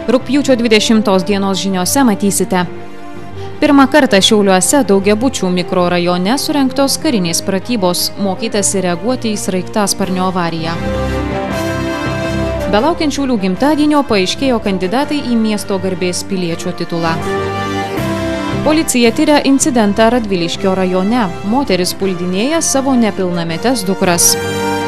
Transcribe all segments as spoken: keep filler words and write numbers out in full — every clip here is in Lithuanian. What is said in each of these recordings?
Rugpjūčio dvidešimtos dienos žiniose matysite. Pirmą kartą Šiauliuose Daugiabučių mikrorajone surengtos karinės pratybos, mokytasi reaguoti į sraigtasparnio avariją. Belaukiant Šiaulių gimtadienio paaiškėjo kandidatai į miesto garbės piliečio titulą. Policija tyria incidentą Radviliškio rajone. Moteris puldinėja savo nepilnametes dukras.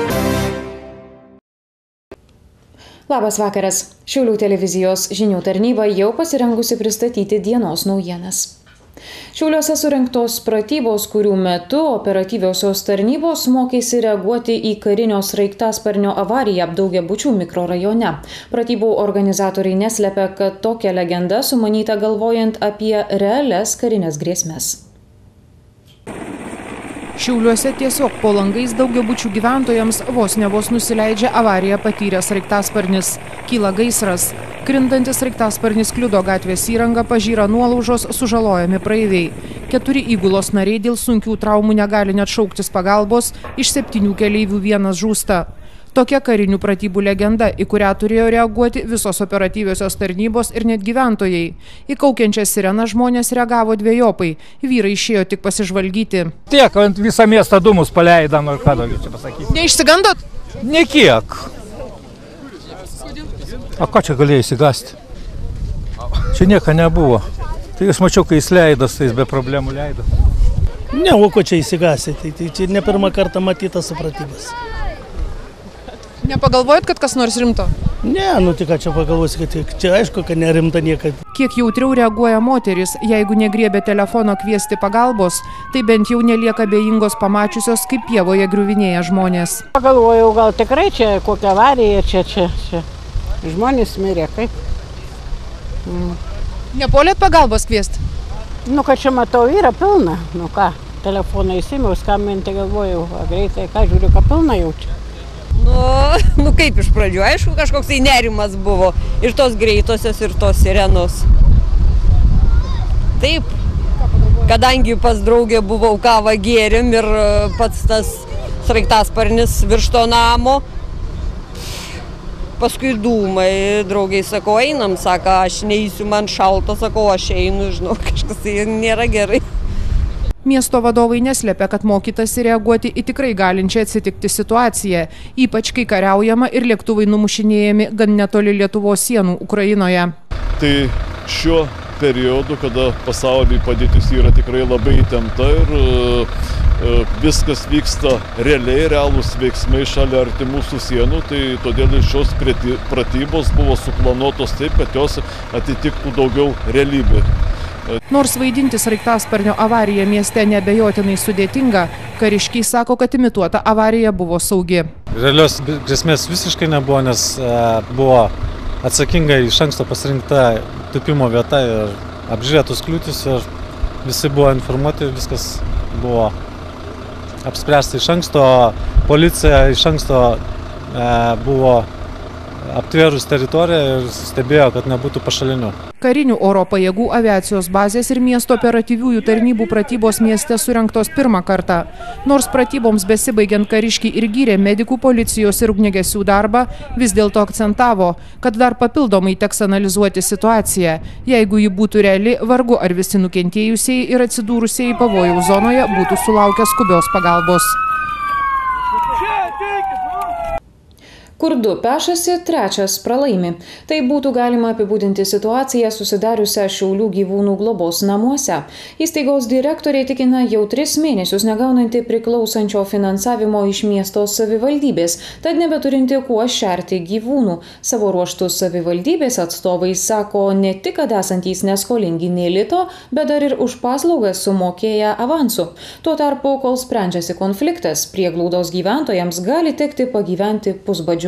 Labas vakaras. Šiaulių televizijos žinių tarnyba jau pasirengusi pristatyti dienos naujienas. Šiauliuose surengtos pratybos, kurių metu operatyviosios tarnybos mokėsi reaguoti į karinio sraigtasparnio avariją Daugiabučių mikrorajone. Pratybų organizatoriai neslepia, kad tokia legenda sumanyta galvojant apie realias karinės grėsmes. Šiauliuose tiesiog po langais Daugiabučių gyventojams vos ne vos nusileidžia avariją patyręs sraigtasparnis. Kyla gaisras. Krintantis sraigtasparnis kliudo gatvės įrangą, pažyra nuolaužos, sužalojami praeiviai. Keturi įgulos nariai dėl sunkių traumų negali net šauktis pagalbos, iš septynių keleivių vienas žūsta. Tokia karinių pratybų legenda, į kurią turėjo reaguoti visos operatyviosios tarnybos ir net gyventojai. Į kaukiančią sireną žmonės reagavo dvejopai. Vyrai išėjo tik pasižvalgyti. Tiek, ant visą miestą dūmus paleidam, ar ką daugiau čia pasakyti. Neišsigandot? Ne kiek. O ką čia galėjo įsigasti? Čia nieko nebuvo. Tai aš mačiau, kai jis leidas, tai jis be problemų leido. Ne, o ko čia įsigasi? Tai, tai čia ne pirmą kartą matytas supratybas. Nepagalvojat, kad kas nors rimto? Ne, nu tik ką čia pagalvosi, kad čia aišku, kad nerimta niekad. Kiek jautriau reaguoja moteris, jeigu negriebė telefono kviesti pagalbos, tai bent jau nelieka abejingos pamačiusios, kaip pievoje griuvinėja žmonės. Pagalvojau, gal tikrai čia kokia avarija, čia, čia, čia. Žmonės mirė, kaip? Mm. Nepolėt pagalbos kviesti? Nu, kad čia matau, yra pilna. Nu ką, telefoną įsimiau, skambinti galvojau, greitai, ką žiūriu, ką pilna jaučia. Nu, nu kaip iš pradžių, aišku, kažkoks tai nerimas buvo ir tos greitosios, ir tos sirenos. Taip, kadangi pas draugę buvau, kavą gėrim ir pats tas sraigtasparnis virš to namo, paskui dūmai, draugiai sako, einam, sako, aš neįsiu, man šalta, sako, aš einu, žinau, kažkas tai nėra gerai. Miesto vadovai neslepia, kad mokytasi reaguoti į tikrai galinčią atsitikti situaciją, ypač kai kariaujama ir lėktuvai numušinėjami gan netoli Lietuvos sienų Ukrainoje. Tai šiuo periodu, kada pasaulyje padėtis yra tikrai labai įtempta ir e, viskas vyksta realiai, realūs veiksmai šalia artimų sienų, tai todėl šios pratybos buvo suplanuotos taip, kad jos atitiktų daugiau realybę. Nors vaidinti sraigtasparnio avariją mieste neabejotinai sudėtinga, kariškiai sako, kad imituota avarija buvo saugi. Realios grėsmės visiškai nebuvo, nes e, buvo atsakingai iš anksto pasirinkta tupimo vieta ir apžiūrėtos kliūtis ir visi buvo informuoti, viskas buvo apspręsta iš anksto, policija iš anksto e, buvo aptvėrus teritoriją ir stebėjo, kad nebūtų pašalinių. Karinių oro pajėgų, aviacijos bazės ir miesto operatyviųjų tarnybų pratybos mieste surengtos pirmą kartą. Nors pratyboms besibaigiant kariškiai ir gyrė medikų, policijos ir ugniagesių darbą, vis dėlto akcentavo, kad dar papildomai teks analizuoti situaciją. Jeigu ji būtų reali, vargu ar visi nukentėjusieji ir atsidūrusieji pavojaus zonoje būtų sulaukę skubios pagalbos. Kur du pešasi, trečias pralaimi. Tai būtų galima apibūdinti situaciją susidariusią Šiaulių gyvūnų globos namuose. Įstaigos direktoriai tikina jau tris mėnesius negaunanti priklausančio finansavimo iš miesto savivaldybės, tad nebeturinti kuo šerti gyvūnų. Savo ruožtų savivaldybės atstovai sako ne tik, kad esantys neskolingi nei lito, bet dar ir už paslaugas sumokėję avansu. Tuo tarpu, kol sprendžiasi konfliktas, prieglaudos gyventojams gali tekti pagyventi pusbadžiu.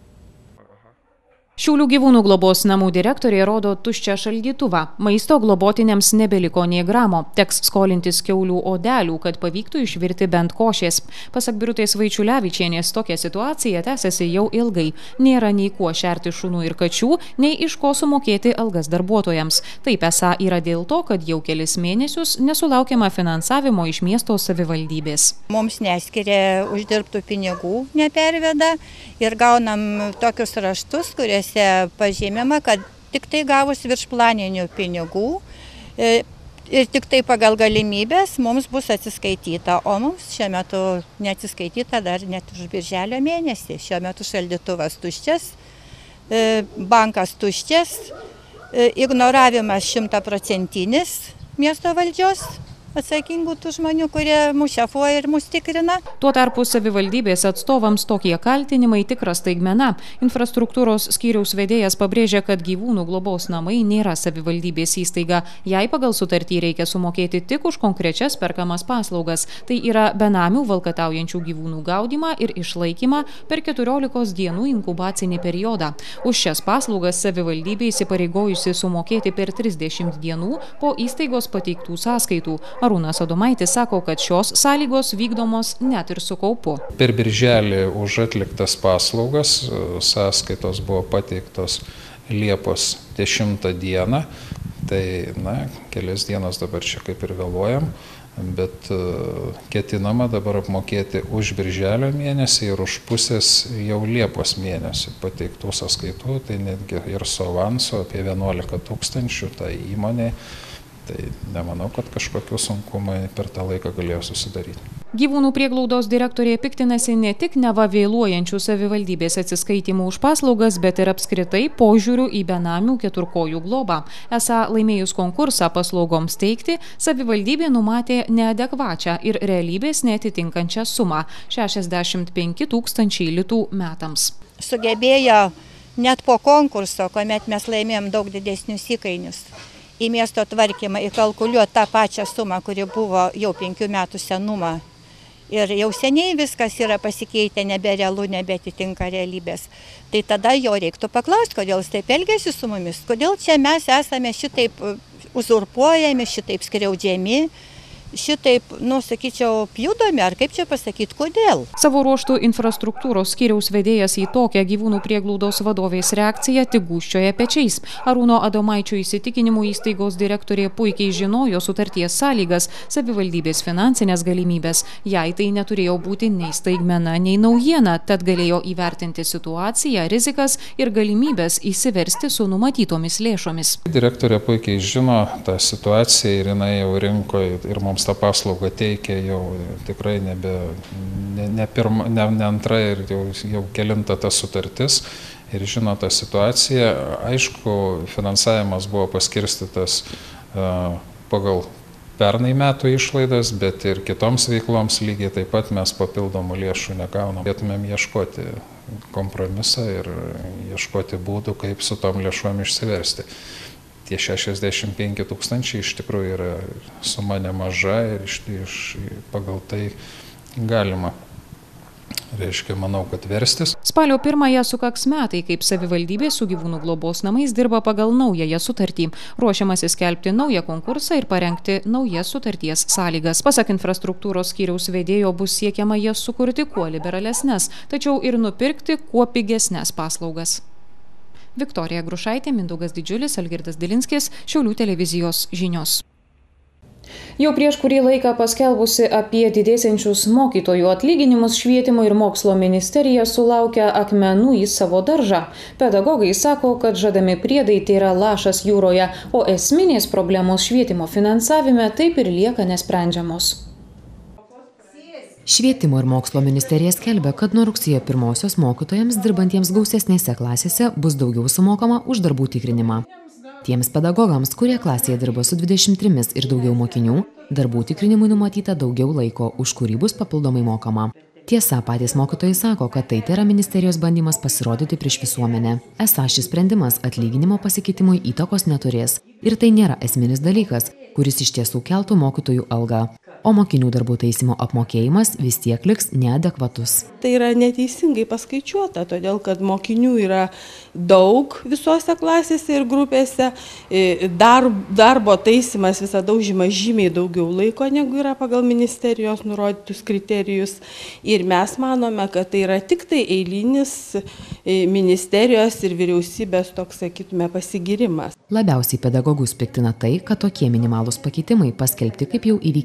Šiaulių gyvūnų globos namų direktorė rodo tuščią šaldytuvą. Maisto globotiniams nebeliko nė gramo. Teks skolintis kiaulių odelių, kad pavyktų išvirti bent košės. Pasak Birutės Vaičiulevičienės, tokia situacija tęsiasi jau ilgai. Nėra nei kuo šerti šunų ir kačių, nei iš ko sumokėti algas darbuotojams. Taip esą yra dėl to, kad jau kelis mėnesius nesulaukiama finansavimo iš miesto savivaldybės. Mums neskiria uždirbtų pinigų, neperveda ir gaunam tokius raštus, kuriuose pažymima, kad tik tai gavus viršplaninių pinigų ir tik tai pagal galimybės mums bus atsiskaityta, o mums šiuo metu neatsiskaityta dar net už birželio mėnesį. Šiuo metu šaldytuvas tuščias, bankas tuščias, ignoravimas šimtaprocentinis miesto valdžios atsakingų tų žmonių, kurie mus šefuoja ir mus tikrina. Tuo tarpu savivaldybės atstovams tokie kaltinimai tikra staigmena. Infrastruktūros skyriaus vedėjas pabrėžia, kad gyvūnų globos namai nėra savivaldybės įstaiga. Jai pagal sutartį reikia sumokėti tik už konkrečias perkamas paslaugas. Tai yra benamių valkataujančių gyvūnų gaudymą ir išlaikymą per keturiolikos dienų inkubacinį periodą. Už šias paslaugas savivaldybė įsipareigojusi sumokėti per trisdešimt dienų po įstaigos pateiktų sąskaitų. Arūnas Adomaitis sako, kad šios sąlygos vykdomos net ir su kaupu. Per birželį už atliktas paslaugas sąskaitos buvo pateiktos Liepos dešimtą dieną, tai na, kelias dienas dabar čia kaip ir vėluojam, bet ketinama dabar apmokėti už birželio mėnesį ir už pusės jau Liepos mėnesį pateiktų sąskaitų, tai netgi ir su avansu apie vienuolika tūkstančių tai įmonė. Tai nemanau, kad kažkokių sunkumai per tą laiką galėjo susidaryti. Gyvūnų prieglaudos direktorė piktinasi ne tik neva vėluojančių savivaldybės atsiskaitimų už paslaugas, bet ir apskritai požiūrių į benamių keturkojų globą. Esą laimėjus konkursą paslaugoms teikti, savivaldybė numatė neadekvačią ir realybės neatitinkančią sumą – šešiasdešimt penki tūkstančiai litų metams. Sugebėjo net po konkurso, kuomet mes laimėjom daug didesnius įkainius, į miesto tvarkymą įkalkuliuoti tą pačią sumą, kuri buvo jau penkių metų senumą. Ir jau seniai viskas yra pasikeitę, neberealu, nebetitinka realybės. Tai tada jo reiktų paklausti, kodėl jis taip elgiasi su mumis, kodėl čia mes esame šitaip uzurpuojami, šitaip skriaudžiami, šitaip, nu, sakyčiau, pjudomi, ar kaip čia pasakyti, kodėl? Savo ruoštų infrastruktūros skyriaus vedėjas į tokią gyvūnų prieglaudos vadovės reakciją tik gūžčioja pečiais. Arūno Adomaičio įsitikinimų įstaigos direktorė puikiai žinojo sutarties sąlygas, savivaldybės finansinės galimybės. Jai tai neturėjo būti nei staigmena, nei naujiena, tad galėjo įvertinti situaciją, rizikas ir galimybės įsiversti su numatytomis lėšomis. Direktorė puikiai žino tą situaciją ir jinai jau rinko ir mums tą paslaugą teikia jau tikrai nebe, ne, ne, pirma, ne, ne antra ir jau, jau kelinta ta sutartis ir žino tą situaciją. Aišku, finansavimas buvo paskirstytas uh, pagal pernai metų išlaidas, bet ir kitoms veikloms lygiai taip pat mes papildomų lėšų negaunam. Turėtumėm ieškoti kompromisą ir ieškoti būdų, kaip su tom lėšom išsiversti. Tie šešiasdešimt penki tūkstančiai iš tikrųjų yra suma nemaža ir iš, iš, pagal tai galima, reiškia, manau, kad verstis. Spalio pirmąją sukaks metai, kaip savivaldybė su gyvūnų globos namais dirba pagal naująją sutartį. Ruošiamasi skelbti naują konkursą ir parengti naujas sutarties sąlygas. Pasak infrastruktūros skyriaus vedėjo bus siekiama jas sukurti kuo liberalesnes, tačiau ir nupirkti kuo pigesnes paslaugas. Viktorija Grušaitė, Mindaugas Didžiulis, Algirdas Dilinskis, Šiaulių televizijos žinios. Jau prieš kurį laiką paskelbusi apie didėsiančius mokytojų atlyginimus, Švietimo ir mokslo ministerija sulaukia akmenų į savo daržą. Pedagogai sako, kad žadami priedai tai yra lašas jūroje, o esminės problemos švietimo finansavime taip ir lieka nesprendžiamos. Švietimo ir mokslo ministerija skelbia, kad nuo rugsėjo pirmosios mokytojams dirbantiems gausesnėse klasėse bus daugiau sumokama už darbų tikrinimą. Tiems pedagogams, kurie klasėje dirba su dvidešimt trimis ir daugiau mokinių, darbų tikrinimui numatyta daugiau laiko, už kurį bus papildomai mokama. Tiesa, patys mokytojai sako, kad tai yra ministerijos bandymas pasirodyti prieš visuomenę. Esą šis sprendimas atlyginimo pasikeitimui įtakos neturės. Ir tai nėra esminis dalykas, kuris iš tiesų keltų mokytojų algą. O mokinių darbų taisymo apmokėjimas vis tiek liks neadekvatus. Tai yra neteisingai paskaičiuota, todėl kad mokinių yra daug visose klasėse ir grupėse. Dar, darbo taisymas visada užima žymiai daugiau laiko, negu yra pagal ministerijos nurodytus kriterijus. Ir mes manome, kad tai yra tik tai eilinis ministerijos ir vyriausybės toks, sakytume, pasigirimas. Labiausiai pedagogus piktina tai, kad tokie minimalūs pakeitimai paskelbti kaip jau įvykęs faktas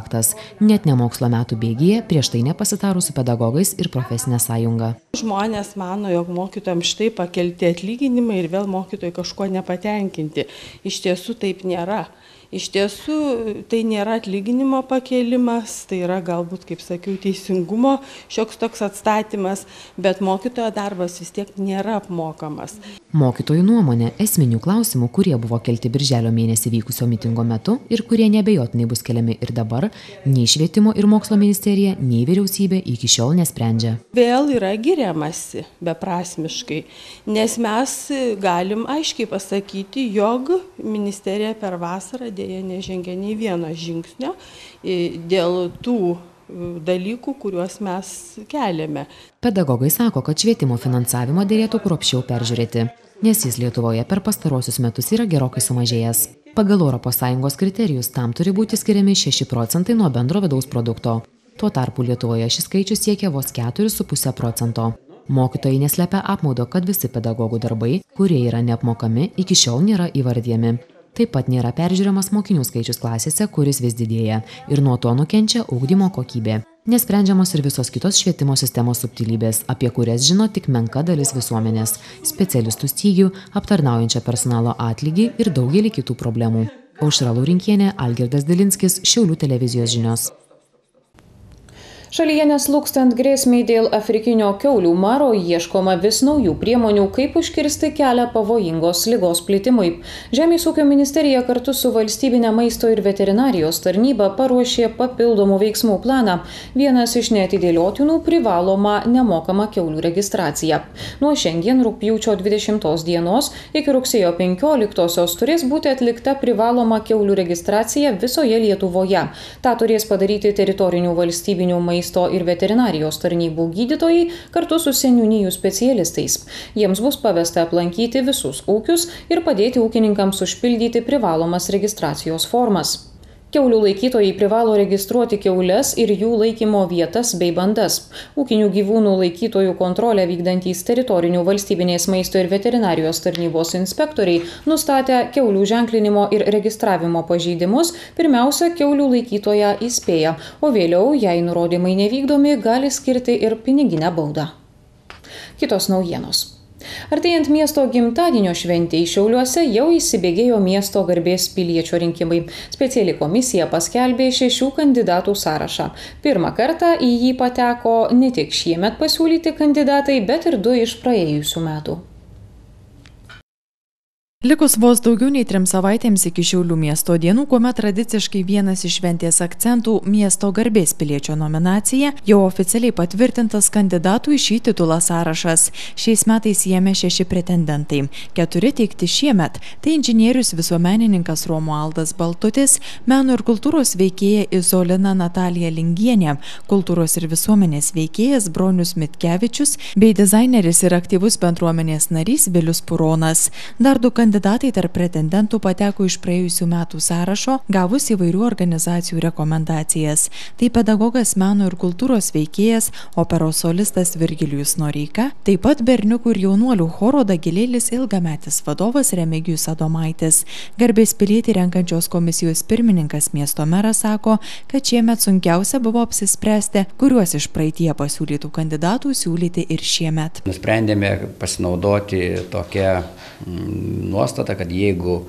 faktas, net ne mokslo metų bėgyje, prieš tai nepasitarus su pedagogais ir profesinė sąjunga. Žmonės mano, jog mokytojams štai pakelti atlyginimai ir vėl mokytojai kažko nepatenkinti. Iš tiesų taip nėra. Iš tiesų tai nėra atlyginimo pakėlimas, tai yra galbūt, kaip sakiau, teisingumo šioks toks atstatymas, bet mokytojo darbas vis tiek nėra apmokamas. Mokytojų nuomonė esminių klausimų, kurie buvo kelti birželio mėnesį vykusio mitingo metu ir kurie nebejotinai bus keliami ir dabar, nei Švietimo ir mokslo ministerija, nei vyriausybė iki šiol nesprendžia. Vėl yra giriamasi beprasmiškai, nes mes galim aiškiai pasakyti, jog ministerija per vasarą dėja nežengia nei vieno žingsnio dėl tų dalykų, kuriuos mes keliame. Pedagogai sako, kad švietimo finansavimo dėlėtų kruopščiau peržiūrėti, nes jis Lietuvoje per pastarosius metus yra gerokai sumažėjęs. Pagal Europos Sąjungos kriterijus tam turi būti skiriami šeši procentai nuo bendro vidaus produkto. Tuo tarpu Lietuvoje šis skaičius siekia vos keturis su puse procento. Mokytojai neslepia apmaudo, kad visi pedagogų darbai, kurie yra neapmokami, iki šiol nėra įvardijami. Taip pat nėra peržiūrimas mokinių skaičius klasėse, kuris vis didėja, ir nuo to nukenčia ugdymo kokybė. Nesprendžiamos ir visos kitos švietimo sistemos subtilybės, apie kurias žino tik menka dalis visuomenės, specialistų stygių, aptarnaujančią personalo atlygį ir daugelį kitų problemų. Aušra Laurinkienė, Algirdas Dilinskis, Šiaulių televizijos žinios. Šalyje neslūgstant grėsmiai dėl afrikinio kiaulių maro ieškoma vis naujų priemonių, kaip užkirsti kelią pavojingos ligos plitimui. Žemės ūkio ministerija kartu su valstybinė maisto ir veterinarijos tarnyba paruošė papildomų veiksmų planą. Vienas iš neatidėliotinų privaloma nemokama kiaulių registracija. Nuo šiandien rugpjūčio dvidešimtos dienos iki rugsėjo penkioliktosios turės būti atlikta privaloma kiaulių registracija visoje Lietuvoje. Ta turės padaryti teritorinių valstybinių maisto maisto ir veterinarijos tarnybų gydytojai kartu su seniūnijų specialistais. Jiems bus pavesta aplankyti visus ūkius ir padėti ūkininkams užpildyti privalomas registracijos formas. Kiaulių laikytojai privalo registruoti kiaules ir jų laikymo vietas bei bandas. Ūkinių gyvūnų laikytojų kontrolę vykdantys teritorinių valstybinės maisto ir veterinarijos tarnybos inspektoriai nustatę kiaulių ženklinimo ir registravimo pažeidimus, pirmiausia, kiaulių laikytoją įspėja, o vėliau, jei nurodymai nevykdomi, gali skirti ir piniginę baudą. Kitos naujienos. Artėjant miesto gimtadienio šventei Šiauliuose jau įsibėgėjo miesto garbės piliečio rinkimai. Speciali komisija paskelbė šešių kandidatų sąrašą. Pirmą kartą į jį pateko ne tik šiemet pasiūlyti kandidatai, bet ir du iš praėjusių metų. Likus vos daugiau nei trim savaitėms iki Šiaulių miesto dienų, kuomet tradiciškai vienas iš šventės akcentų miesto garbės piliečio nominacija, jau oficialiai patvirtintas kandidatų į šį titulą sąrašas. Šiais metais jame šeši pretendentai. Keturi teikti šiemet. Tai inžinierius visuomenininkas Romualdas Baltutis, meno ir kultūros veikėja Izolina Natalija Lingienė, kultūros ir visuomenės veikėjas Bronius Mitkevičius bei dizaineris ir aktyvus bendruomenės narys Vilius Puronas. Dar du kandidatai tarp pretendentų pateko iš praėjusių metų sąrašo, gavus įvairių organizacijų rekomendacijas. Tai pedagogas, meno ir kultūros veikėjas, operos solistas Virgilijus Noreika, taip pat berniukų ir jaunuolių choro Dagilėlis ilgametis vadovas Remigijus Adomaitis. Garbės pilietį renkančios komisijos pirmininkas miesto meras sako, kad šiemet sunkiausia buvo apsispręsti, kuriuos iš praeitie pasiūlytų kandidatų siūlyti ir šiemet. Nusprendėme pasinaudoti tokią nuostata, kad jeigu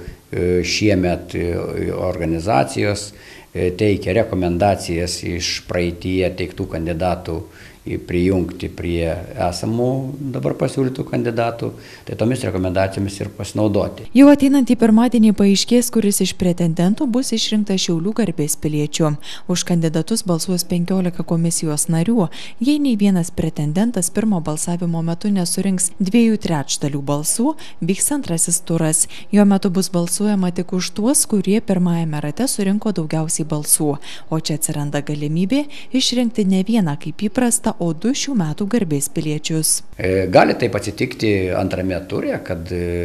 šiemet organizacijos teikia rekomendacijas iš praeityje teiktų kandidatų prijungti prie esamų dabar pasiūlytų kandidatų, tai tomis rekomendacijomis ir pasinaudoti. Jau ateinantį pirmadienį paaiškės, kuris iš pretendentų bus išrinktas Šiaulių garbės piliečiu. Už kandidatus balsuos penkiolika komisijos narių. Jei nei vienas pretendentas pirmo balsavimo metu nesurinks dviejų trečdalių balsų, vyks antrasis turas. Jo metu bus balsuojama tik už tuos, kurie pirmajame rate surinko daugiausiai balsų. O čia atsiranda galimybė išrinkti ne vieną kaip įprasta, o du šių metų garbės piliečius. Gali taip atsitikti antrame ture, kad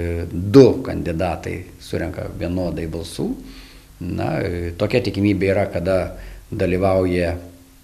du kandidatai surenka vienodai balsų. Na, tokia tikimybė yra, kada dalyvauja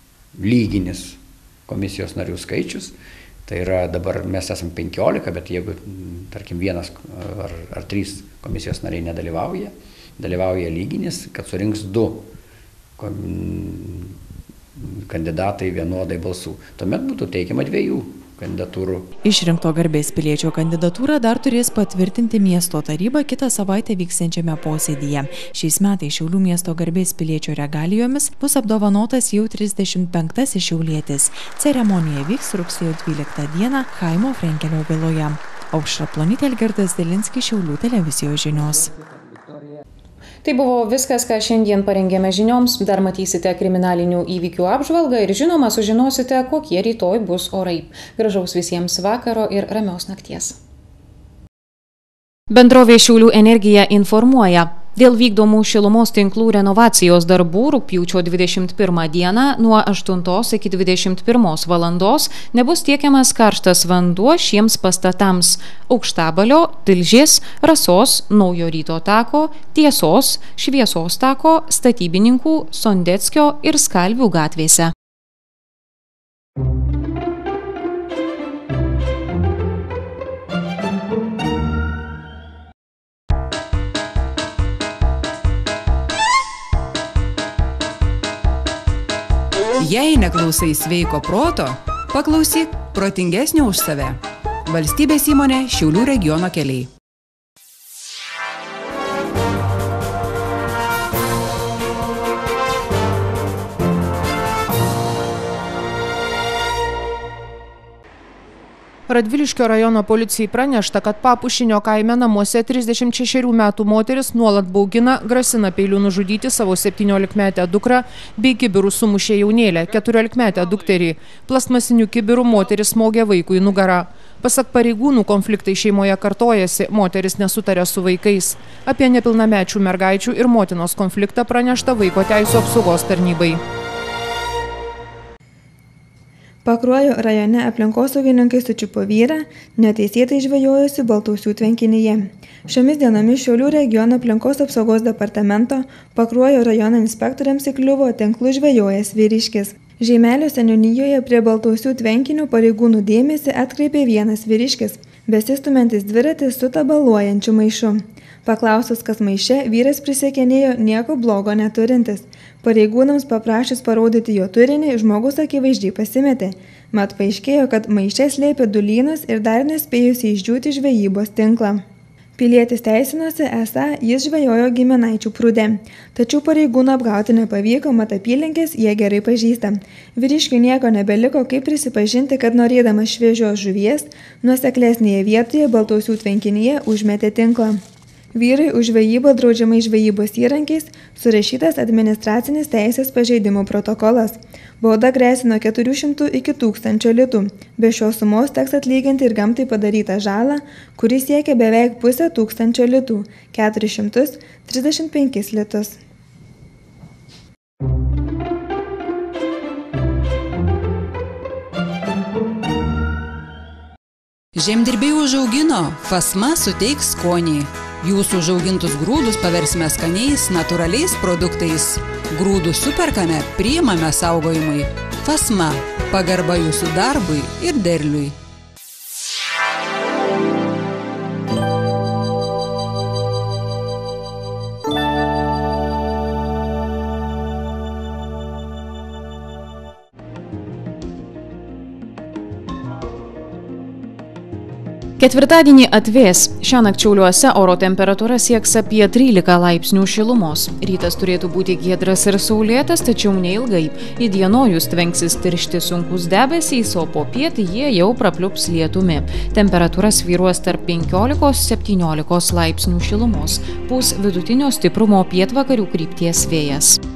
lyginis komisijos narių skaičius. Tai yra dabar mes esame penkiolika, bet jeigu, tarkim, vienas ar, ar trys komisijos nariai nedalyvauja, dalyvauja lyginis, kad surinks du kandidatai vienodai balsų. Tuomet būtų teikiama dviejų kandidatūrų. Išrinkto garbės piliečio kandidatūrą dar turės patvirtinti miesto taryba kitą savaitę vyksiančiame posėdyje. Šiais metais Šiaulių miesto garbės piliečio regalijomis bus apdovanotas jau trisdešimt penktasis šiaulietis. Ceremonija vyks rugsėjo dvyliktą dieną Chaimo Frenkelio viloje. Aušra Plonytė, Algirdas Zelinskis, Šiaulių televizijos žinios. Tai buvo viskas, ką šiandien parengėme žinioms. Dar matysite kriminalinių įvykių apžvalgą ir žinoma sužinosite, kokie rytoj bus orai. Gražaus visiems vakaro ir ramios nakties. Bendrovė Šiaulių energija informuoja. Dėl vykdomų šilumos tinklų renovacijos darbų rugpjūčio dvidešimt pirmą dieną nuo aštuntos iki dvidešimt pirmos valandos nebus tiekiamas karštas vanduo šiems pastatams: Aukštabalio, Tilžės, Rasos, Naujo Ryto tako, Tiesos, Šviesos tako, Statybininkų, Sondeckio ir Skalvių gatvėse. Jei neklausai sveiko proto, paklausyk protingesnio už save. Valstybės įmonė Šiaulių regiono keliai. Radviliškio rajono policijai pranešta, kad Papušinio kaime namuose trisdešimt šešerių metų moteris nuolat baugina, grasina peiliu nužudyti savo septyniolikmetę dukrą bei kibirų sumušė jaunėlę, keturiolikmetę dukterį. Plastmasiniu kibiru moteris smogė vaikui į nugarą. Pasak pareigūnų, konfliktai šeimoje kartojasi, moteris nesutarė su vaikais. Apie nepilnamečių mergaičių ir motinos konfliktą pranešta Vaiko teisių apsaugos tarnybai. Pakruojo rajone aplinkosaugininkai sučiupo vyrą, neteisėtai žvejojusi Baltausių tvenkinyje. Šiomis dienomis Šiaulių regiono aplinkos apsaugos departamento Pakruojo rajono inspektoriams įkliuvo tinklų žvejojęs vyriškis. Žeimelio seniūnijoje prie Baltausių tvenkinių pareigūnų dėmesį atkreipė vienas vyriškis, besistumiantis dviratį su tabaluojančiu maišu. Paklausus, kas maiše, vyras prisiekinėjo nieko blogo neturintis. Pareigūnams paprašys parodyti jo turinį, žmogus akivaizdžiai pasimetė. Mat paaiškėjo, kad maiše slėpė du lynus ir dar nespėjusi išdžiūti žvejybos tinklą. Pilietis teisinosi, esą jis žvejojo giminaičių prūde. Tačiau pareigūnų apgauti nepavyko, mat apylinkės jie gerai pažįsta. Vyriškiui nieko nebeliko, kaip prisipažinti, kad norėdamas šviežios žuvies, nuoseklesnėje vietoje Baltausių tvenkinyje užmetė tinklą. Vyrui už žvejybą draudžiamai žvejybos įrankiais surašytas administracinis teisės pažeidimų protokolas. Bauda gresia nuo keturių šimtų iki tūkstančio litų. Be šios sumos teks atlyginti ir gamtai padarytą žalą, kuris siekia beveik pusę tūkstančio litų – keturis šimtus trisdešimt penkis litus. Žemdirbiai užaugino, Fasma suteiks skonį. Jūsų užaugintus grūdus paversime skaniais, natūraliais produktais. Grūdų superkame, priimame saugojimui. Fasma – pagarba jūsų darbui ir derliui. Ketvirtadienį atvės. Šiąnakt Šiauliuose oro temperatūra sieks apie trylika laipsnių šilumos. Rytas turėtų būti giedras ir saulėtas, tačiau neilgai. Įdienojus tvenksis tiršti sunkus debesys, o popiet jie jau prapliups lietumi. Temperatūra svyruos tarp penkiolikos septyniolikos laipsnių šilumos. Pūs vidutinio stiprumo pietvakarių krypties vėjas.